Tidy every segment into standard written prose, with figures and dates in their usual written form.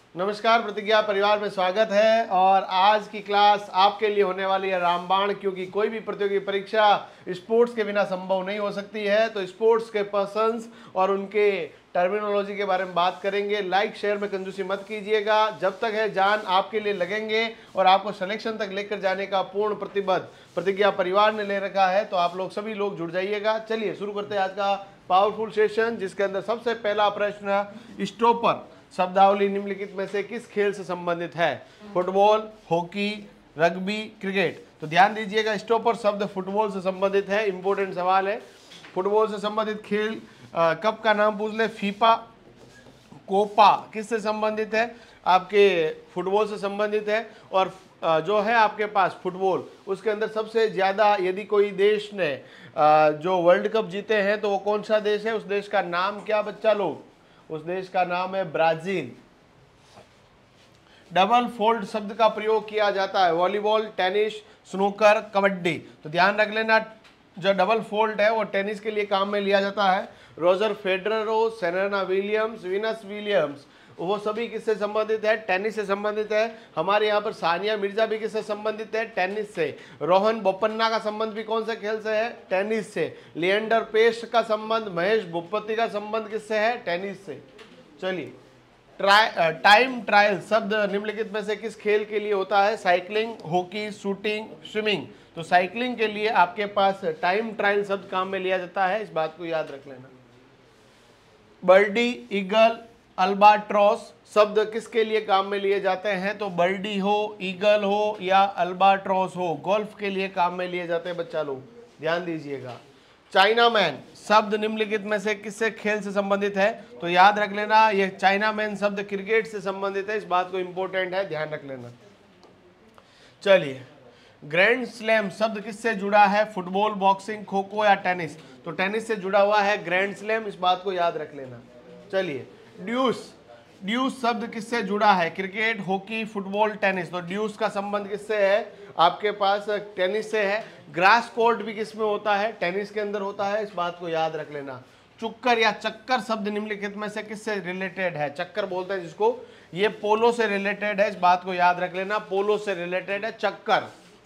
नमस्कार, प्रतिज्ञा परिवार में स्वागत है। और आज की क्लास आपके लिए होने वाली है रामबाण, क्योंकि कोई भी प्रतियोगी परीक्षा स्पोर्ट्स के बिना संभव नहीं हो सकती है। तो स्पोर्ट्स के पर्सन्स और उनके टर्मिनोलॉजी के बारे में बात करेंगे। लाइक शेयर में कंजूसी मत कीजिएगा। जब तक है जान आपके लिए लगेंगे और आपको सिलेक्शन तक लेकर जाने का पूर्ण प्रतिबद्ध प्रतिज्ञा परिवार ने ले रखा है। तो आप लोग सभी लोग जुड़ जाइएगा। चलिए शुरू करते हैं आज का पावरफुल सेशन, जिसके अंदर सबसे पहला प्रश्न, स्टॉपर शब्दावली निम्नलिखित में से किस खेल से संबंधित है? Football, hockey, rugby, cricket. तो ध्यान दीजिएगा, स्टॉपर शब्द फुटबॉल से संबंधित है। इंपॉर्टेंट सवाल है। फुटबॉल से संबंधित खेल कप का नाम पूछ ले। फीफा कोपा किससे संबंधित है? आपके फुटबॉल से संबंधित है। और जो है आपके पास फुटबॉल, उसके अंदर सबसे ज़्यादा यदि कोई देश ने जो वर्ल्ड कप जीते हैं तो वो कौन सा देश है? उस देश का नाम क्या बच्चा लोग? उस देश का नाम है ब्राजील। डबल फोल्ड शब्द का प्रयोग किया जाता है। Volleyball, tennis, snooker, kabaddi. तो ध्यान रख लेना, जो डबल फोल्ड है वो टेनिस के लिए काम में लिया जाता है। रोजर फेडरर हो, सेरेना विलियम्स, वीनस विलियम्स, वो सभी किससे संबंधित है? टेनिस से संबंधित है। हमारे यहाँ पर सानिया मिर्जा भी किससे संबंधित है? टेनिस से। रोहन बोपन्ना का संबंध भी कौन से खेल से है? टेनिस से। लिएंडर पेस का संबंध, महेश भूपति का संबंध किससे है? टेनिस से। चलिए, टाइम ट्रायल शब्द निम्नलिखित में से किस खेल के लिए होता है? Cycling, hockey, shooting, swimming. तो साइकिलिंग के लिए आपके पास टाइम ट्रायल शब्द काम में लिया जाता है, इस बात को याद रख लेना। बर्डी, ईगल, अल्बाट्रॉस शब्द किसके लिए काम में लिए जाते हैं? तो बर्डी हो, ईगल हो या अल्बाट्रॉस हो, गोल्फ के लिए काम में लिए जाते हैं बच्चा लोग, ध्यान दीजिएगा। चाइना मैन शब्द निम्नलिखित में से किससे खेल से संबंधित है? तो याद रख लेना, यह चाइना मैन शब्द क्रिकेट से संबंधित है, इस बात को इंपॉर्टेंट है, ध्यान रख लेना। चलिए, ग्रैंड स्लैम शब्द किससे जुड़ा है? फुटबॉल, बॉक्सिंग, खो खो या टेनिस? तो टेनिस से जुड़ा हुआ है ग्रैंड स्लैम, इस बात को याद रख लेना। चलिए, ड्यूस शब्द किससे जुड़ा है? Cricket, hockey, football, tennis. तो ड्यूस का संबंध किससे है? आपके पास टेनिस से है। ग्रास कोर्ट भी किसमें होता है? टेनिस के अंदर होता है, इस बात को याद रख लेना। चुक्कर या चक्कर शब्द निम्नलिखित में से किससे रिलेटेड है? चक्कर बोलते हैं जिसको, ये पोलो से रिलेटेड है, इस बात को याद रख लेना। पोलो से रिलेटेड है चक्कर।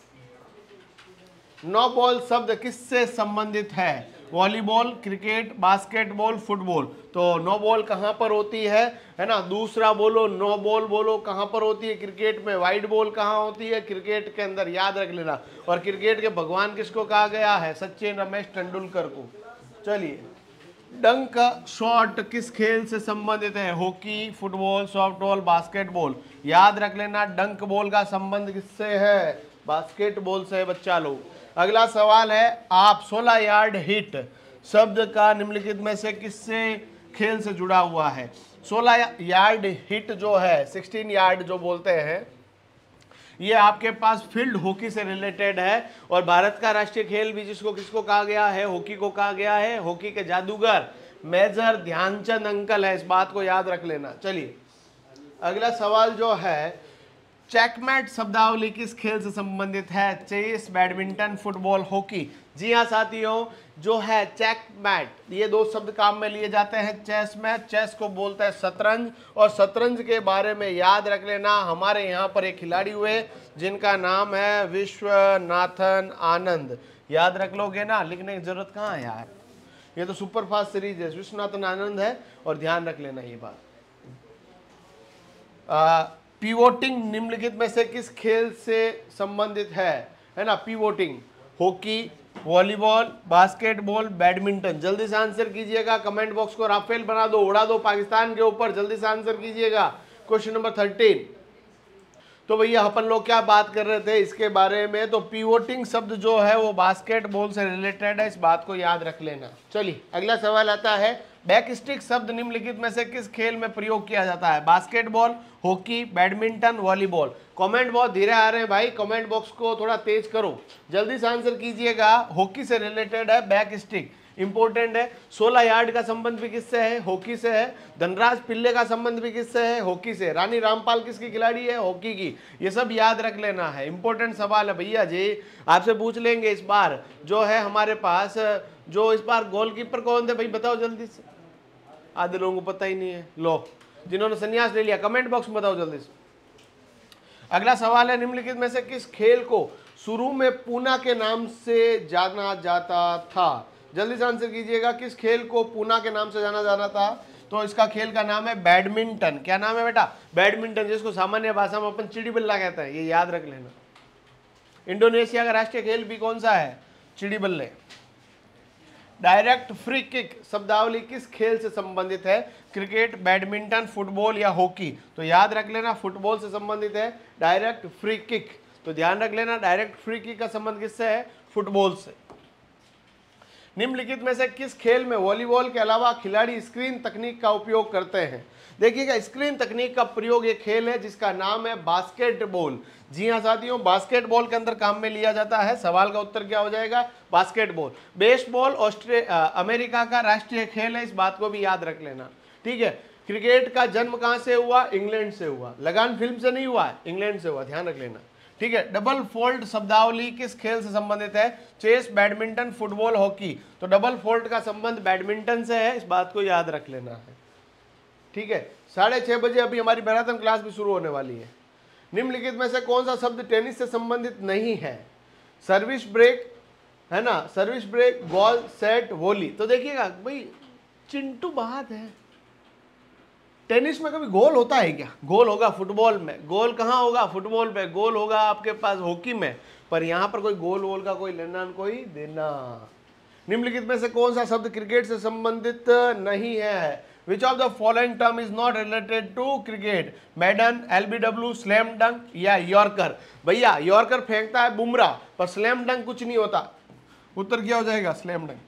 नो बॉल शब्द किससे संबंधित है? Volleyball, cricket, basketball, football. तो नो बॉल कहां पर होती है ना? दूसरा बोलो, नो बॉल बोलो, कहां पर होती है? क्रिकेट में। वाइड बॉल कहां होती है? क्रिकेट के अंदर, याद रख लेना। और क्रिकेट के भगवान किसको कहा गया है? सचिन रमेश तेंदुलकर को। चलिए, डंक शॉट किस खेल से संबंधित है? Hockey, football, softball, basketball. याद रख लेना, डंक बॉल का संबंध किससे है? बास्केटबॉल से है बच्चा लोग। अगला सवाल है, आप 16 यार्ड हिट शब्द का निम्नलिखित में से किससे खेल से जुड़ा हुआ है? 16 यार्ड हिट जो है, 16 यार्ड जो बोलते हैं, ये आपके पास फील्ड हॉकी से रिलेटेड है। और भारत का राष्ट्रीय खेल भी जिसको किसको कहा गया है? हॉकी को कहा गया है। हॉकी के जादूगर मेजर ध्यानचंद अंकल है, इस बात को याद रख लेना। चलिए, अगला सवाल जो है, चेकमेट शब्दावली किस खेल से संबंधित है? Chess, badminton, football, hockey. जी हाँ साथियों, जो है चेकमेट, ये दो शब्द काम में लिए जाते हैं चेस में। चेस को बोलते हैं शतरंज, और शतरंज के बारे में याद रख लेना, हमारे यहाँ पर एक खिलाड़ी हुए जिनका नाम है विश्वनाथन आनंद। याद रख लोगे ना, लिखने की जरूरत कहाँ है यार, ये तो सुपर फास्ट सीरीज है। विश्वनाथन आनंद है, और ध्यान रख लेना ये बात। पिवोटिंग निम्नलिखित में से किस खेल से संबंधित है ना? Pivoting, hockey, volleyball, basketball, badminton. जल्दी से आंसर कीजिएगा, कमेंट बॉक्स को राफेल बना दो, उड़ा दो पाकिस्तान के ऊपर। जल्दी से आंसर कीजिएगा। Question number 13। तो भैया अपन लोग क्या बात कर रहे थे इसके बारे में? तो पिवोटिंग शब्द जो है वो बास्केटबॉल से रिलेटेड है, इस बात को याद रख लेना। चलिए, अगला सवाल आता है, बैकस्टिक शब्द निम्नलिखित में से किस खेल में प्रयोग किया जाता है? Basketball, hockey, badminton, volleyball. Comment बहुत धीरे आ रहे हैं भाई, कमेंट बॉक्स को थोड़ा तेज करो, जल्दी से आंसर कीजिएगा। हॉकी से रिलेटेड है बैकस्टिक, इंपॉर्टेंट है। 16 यार्ड का संबंध भी किससे है? हॉकी से है। धनराज पिल्ले का संबंध भी किससे है? हॉकी से। रानी रामपाल किसकी खिलाड़ी है? हॉकी की। ये सब याद रख लेना है, इंपॉर्टेंट सवाल है भैया जी, आपसे पूछ लेंगे इस बार। जो है हमारे पास, जो इस बार गोलकीपर कौन थे भाई, बताओ जल्दी से, आधे लोगों को पता ही नहीं है। लो, जिन्होंने संन्यास ले लिया कमेंट बॉक्स में बताओ जल्दी से। अगला सवाल है, निम्नलिखित में से किस खेल को शुरू में पूना के नाम से जाना जाता था? जल्दी से आंसर कीजिएगा, किस खेल को पूना के नाम से जाना जाना था? तो इसका खेल का नाम है बैडमिंटन। क्या नाम है बेटा? बैडमिंटन, जिसको सामान्य भाषा में अपन चिड़ी बल्ला कहते हैं, ये याद रख लेना। इंडोनेशिया का राष्ट्रीय खेल भी कौन सा है? चिड़ी बल्ले। डायरेक्ट फ्री किक शब्दावली किस खेल से संबंधित है? क्रिकेट, बैडमिंटन, फुटबॉल या हॉकी? तो याद रख लेना फुटबॉल से संबंधित है डायरेक्ट फ्री किक। तो ध्यान रख लेना डायरेक्ट फ्री किक का संबंध किससे है? फुटबॉल से। निम्नलिखित में से किस खेल में वॉलीबॉल के अलावा खिलाड़ी स्क्रीन तकनीक का उपयोग करते हैं? देखिएगा, स्क्रीन तकनीक का प्रयोग एक खेल है जिसका नाम है बास्केटबॉल। जी हाँ साथियों, बास्केटबॉल के अंदर काम में लिया जाता है। सवाल का उत्तर क्या हो जाएगा? बास्केटबॉल। बेसबॉल अमेरिका का राष्ट्रीय खेल है, इस बात को भी याद रख लेना, ठीक है। क्रिकेट का जन्म कहां से हुआ? इंग्लैंड से हुआ। लगान फिल्म से नहीं हुआ है, इंग्लैंड से हुआ, ध्यान रख लेना, ठीक है। डबल फोल्ड शब्दावली किस खेल से संबंधित है? Chess, badminton, football, hockey? तो डबल फोल्ड का संबंध बैडमिंटन से है, इस बात को याद रख लेना है, ठीक है। 6:30 बजे अभी हमारी मैराथन क्लास भी शुरू होने वाली है। निम्नलिखित में से कौन सा शब्द टेनिस से संबंधित नहीं है? सर्विस ब्रेक है ना, service break, ball, set, volley. तो देखिएगा भाई, चिंटू बात है, टेनिस में कभी गोल होता है क्या? गोल होगा फुटबॉल में। गोल कहाँ होगा? फुटबॉल में। गोल होगा आपके पास हॉकी में, पर यहां पर कोई गोल वोल का कोई लेना कोई देना। निम्नलिखित में से कौन सा शब्द क्रिकेट से संबंधित नहीं है? Which of the following term is not related to cricket? Maiden, LBW, slam dunk या यॉर्कर? भैया यॉर्कर फेंकता है बुमराह, पर स्लैम डंक कुछ नहीं होता। उत्तर क्या हो जाएगा? स्लैम डंक,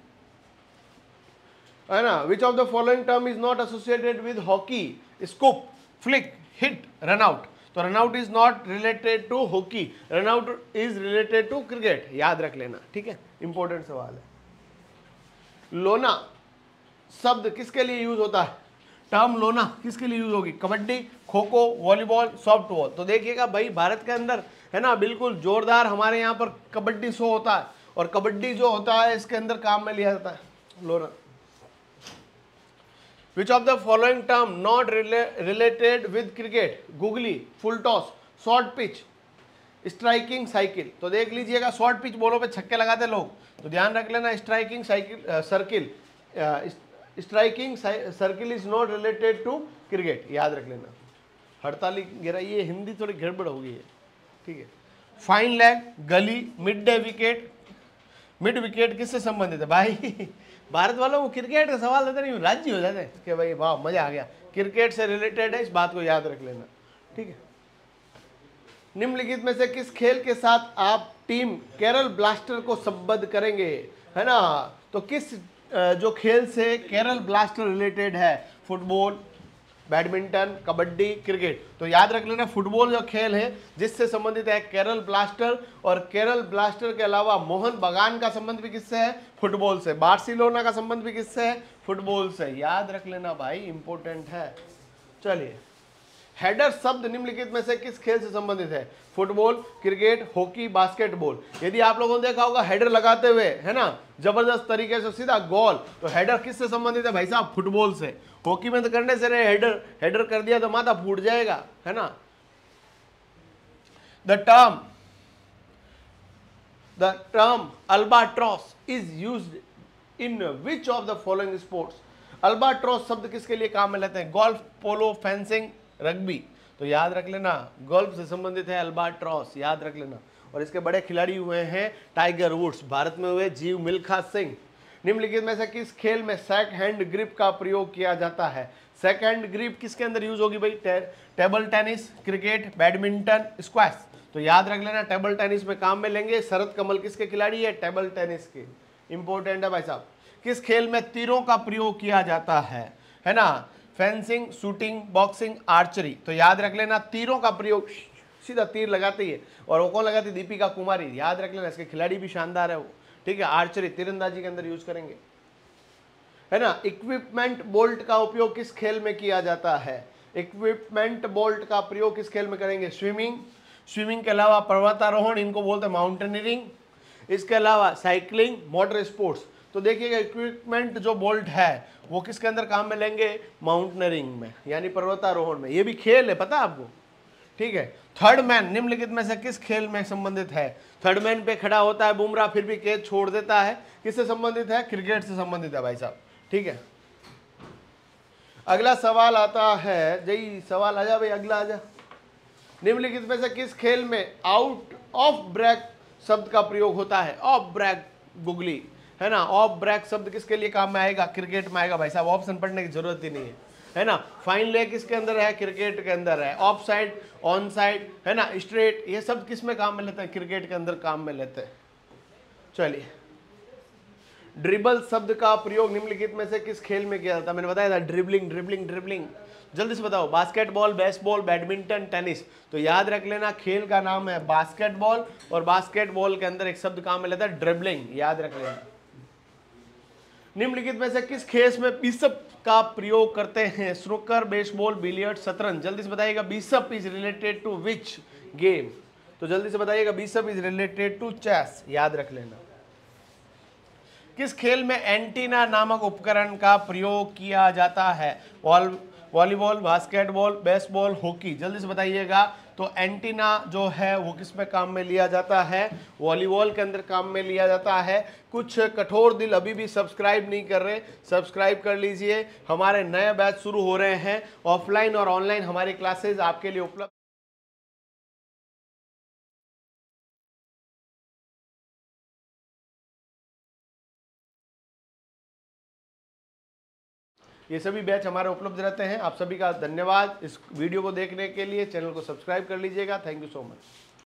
है ना। Which of the following term is not associated with hockey? Scoop, flick, hit, run out? तो run out is not related to hockey, run out is related to cricket, याद रख लेना, ठीक है। इंपॉर्टेंट सवाल है। लोना शब्द किसके लिए यूज होता है? टर्म लोना किसके लिए यूज होगी? Kabaddi, kho kho, volleyball, softball? तो देखिएगा भाई, भारत के अंदर है ना बिल्कुल जोरदार हमारे यहाँ पर कबड्डी शो होता है, और कबड्डी जो होता है इसके अंदर काम में लिया जाता है लोना। Which of the following term not related with cricket? Googly, full toss, short pitch, striking cycle? तो देख लीजिएगा, शॉर्ट पिच बॉलों पे छक्के लगाते लोग, तो ध्यान रख लेना striking cycle circle, striking circle is not related to cricket, याद रख लेना। हड़ताली गिरा, ये हिंदी थोड़ी गड़बड़ हो गई है, ठीक है। Fine leg, gully, mid day wicket? Mid wicket किससे संबंधित है भाई? भारत वालों को क्रिकेट का सवाल देते नहीं, राज्य हो जाते हैं कि भाई वाह मजा आ गया, क्रिकेट से रिलेटेड है, इस बात को याद रख लेना, ठीक है। निम्नलिखित में से किस खेल के साथ आप टीम केरल ब्लास्टर को संबद्ध करेंगे? है ना, तो किस जो खेल से केरल ब्लास्टर रिलेटेड है? Football, badminton, kabaddi, cricket? तो याद रख लेना फुटबॉल जो खेल है जिससे संबंधित है केरल ब्लास्टर, और केरल ब्लास्टर के अलावा मोहन बगान का संबंध भी किससे है? फुटबॉल से। बार्सिलोना का संबंध भी किससे है? फुटबॉल से, याद रख लेना भाई, इंपॉर्टेंट है। चलिए, हेडर शब्द निम्नलिखित में से किस खेल से संबंधित है? Football, cricket, hockey, basketball? यदि आप लोगों ने देखा होगा हेडर लगाते हुए, है ना, जबरदस्त तरीके से सीधा गोल, तो हेडर किससे संबंधित है भाई साहब? फुटबॉल से। हॉकी में तो करने से रहे, हेडर कर दिया तो माथा फूट जाएगा, है ना। The term albatross is used in which of the following sports? Albatross शब्द किसके लिए काम में लेते हैं? Golf, polo, fencing, rugby? तो याद रख लेना गोल्फ से संबंधित है अल्बाट्रॉस, याद रख लेना। और इसके बड़े खिलाड़ी हुए हैं टाइगर वुड्स, भारत में हुए जीव मिल्खा सिंह। निम्नलिखित में से किस खेल में सेक हैंड ग्रिप का प्रयोग किया जाता है? सेक हैंड ग्रिप किसके अंदर यूज होगी भाई? Table tennis, cricket, badminton, squash? तो याद रख लेना टेबल टेनिस में काम में लेंगे। शरद कमल किसके खिलाड़ी है? टेबल टेनिस के। इंपॉर्टेंट है भाई साहब। किस खेल में तीरों का प्रयोग किया जाता है ना? Fencing, shooting, boxing, archery? तो याद रख लेना तीरों का प्रयोग, सीधा तीर लगाती है, और वो कौन लगाती है? दीपिका कुमारी, याद रख लेना। इसके खिलाड़ी भी शानदार है वो, ठीक है। आर्चरी तीरंदाजी के अंदर यूज करेंगे, है ना। इक्विपमेंट बोल्ट का उपयोग किस खेल में किया जाता है? इक्विपमेंट बोल्ट का प्रयोग किस खेल में करेंगे? स्विमिंग के अलावा पर्वतारोहण, इनको बोलते हैं माउंटेनियरिंग। इसके अलावा साइकिलिंग, मोटर स्पोर्ट्स? तो देखिएगा इक्विपमेंट जो बोल्ट है वो किसके अंदर काम में लेंगे, माउंटेनरिंग में, यानी पर्वतारोहण में। ये भी खेल है, पता आपको, ठीक है। थर्ड मैन निम्नलिखित में से किस खेल में संबंधित है? थर्ड मैन पे खड़ा होता है बुमराह, फिर भी कैच छोड़ देता है, किससे संबंधित है? क्रिकेट से संबंधित है भाई साहब, ठीक है। अगला सवाल आता है, जय सवाल आजा भाई, अगला आजा। निम्नलिखित में से किस खेल में आउट ऑफ ब्रेक शब्द का प्रयोग होता है? ऑफ ब्रेक गुगली, है ना। ऑफ ब्रेक शब्द किसके लिए काम में आएगा? क्रिकेट में आएगा भाई साहब, ऑप्शन पढ़ने की जरूरत ही नहीं है ना। फाइन लेग किसके अंदर है? क्रिकेट के अंदर है। ऑफ साइड, ऑन साइड, है ना, स्ट्रेट, ये शब्द किस में काम में लेते हैं? क्रिकेट के अंदर काम में लेते हैं। चलिए, ड्रिबल शब्द का प्रयोग निम्नलिखित में से किस खेल में किया जाता है? मैंने बताया था ड्रिबलिंग ड्रिबलिंग ड्रिबलिंग। जल्दी से बताओ, बास्केटबॉल, बेसबॉल, बैडमिंटन, टेनिस। तो याद रख लेना, खेल का नाम है बास्केटबॉल, और बास्केटबॉल के अंदर एक शब्द काम में लेता है ड्रिबलिंग, याद रख लेना। निम्नलिखित में से किस खेल में बिशप का प्रयोग करते हैं? स्नूकर, बेसबॉल, बिलियर्ड, शतरंज। जल्दी से बताइएगा, bishop is related to which game? तो जल्दी से बताइएगा, bishop is related to chess, याद रख लेना। किस खेल में एंटीना नामक उपकरण का प्रयोग किया जाता है? Volleyball, basketball, baseball, hockey. जल्दी से बताइएगा। तो एंटीना जो है वो किस में काम में लिया जाता है? वॉलीबॉल के अंदर काम में लिया जाता है। कुछ कठोर दिल अभी भी सब्सक्राइब नहीं कर रहे, सब्सक्राइब कर लीजिए। हमारे नए बैच शुरू हो रहे हैं, ऑफलाइन और ऑनलाइन हमारी क्लासेज आपके लिए उपलब्ध। ये सभी बैच हमारे उपलब्ध रहते हैं। आप सभी का धन्यवाद इस वीडियो को देखने के लिए। चैनल को सब्सक्राइब कर लीजिएगा। Thank you so much.